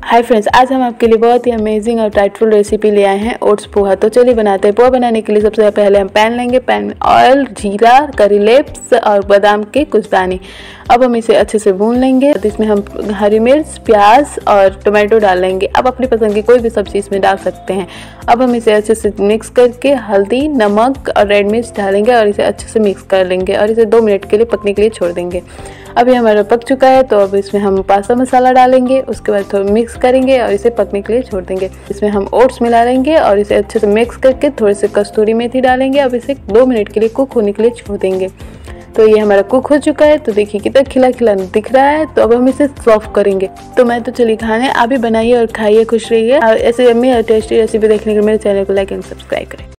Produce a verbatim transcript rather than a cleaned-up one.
Hi friends, आज हम आपके लिए बहुत ही अमेजिंग और टाइटफुल रेसिपी ले आए हैं ओट्स पोहा। तो चलिए बनाते हैं। पोहा बनाने के लिए सबसे पहले हम पैन लेंगे। पैन में ऑयल, जीरा, करी लिप्स और बादाम के कुछ दाने। अब हम इसे अच्छे से भून लेंगे। तो इसमें हम हरी मिर्च, प्याज और टोमेटो डाल लेंगे। अब अपनी पसंद की कोई भी सब्जी इसमें डाल सकते हैं। अब हम इसे अच्छे से मिक्स करके हल्दी, नमक और रेड मिर्च डालेंगे और इसे अच्छे से मिक्स कर लेंगे और इसे दो मिनट के लिए पकने के लिए छोड़ देंगे। अब ये हमारा पक चुका है, तो अब इसमें हम पास्ता मसाला डालेंगे। उसके बाद थोड़ा मिक्स करेंगे और इसे पकने के लिए छोड़ देंगे। इसमें हम ओट्स मिला लेंगे और इसे अच्छे से मिक्स करके थोड़े से कस्तूरी मेथी डालेंगे। अब इसे दो मिनट के लिए कुक होने के लिए छोड़ देंगे। तो ये हमारा कुक हो चुका है। तो देखिए कितना खिला खिला दिख रहा है। तो अब हम इसे सर्व करेंगे। तो मैं तो चलिए खाने, आप भी बनाइए और खाइए, खुश रहिए। और ऐसे यम्मी और टेस्टी रेसिपी देखने के लिए मेरे चैनल को लाइक एंड सब्सक्राइब करें।